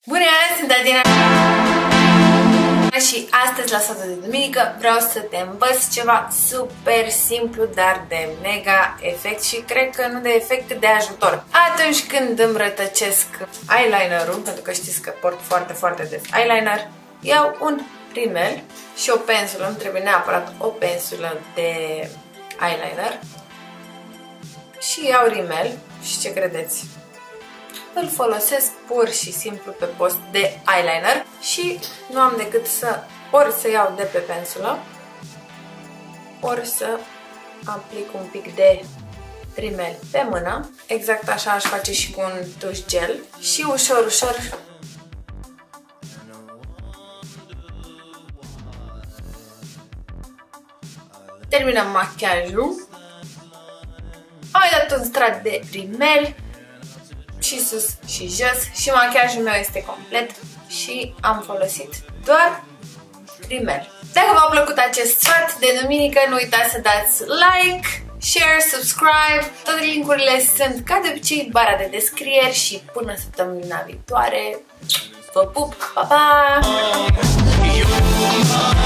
Bună, sunt Adina și astăzi la sfatul de duminică vreau să te învăț ceva super simplu, dar de mega efect și cred că nu de efect, de ajutor. Atunci când îmi rătăcesc eyelinerul, pentru că știți că port foarte des eyeliner, iau un rimel și o pensulă, îmi trebuie neapărat o pensulă de eyeliner și iau rimel și ce credeți? Îl folosesc pur și simplu pe post de eyeliner și nu am decât să ori să iau de pe pensulă, ori să aplic un pic de rimel pe mână. Exact așa aș face și cu un tuș gel și ușor terminăm machiajul. Am mai dat un strat de rimel și sus și jos și machiajul meu este complet și am folosit doar rimel. Dacă v-a plăcut acest sfat de duminică, nu uitați să dați like, share, subscribe. Toate linkurile sunt ca de obicei în bara de descrieri și până săptămâna viitoare. Vă pup! Pa, pa!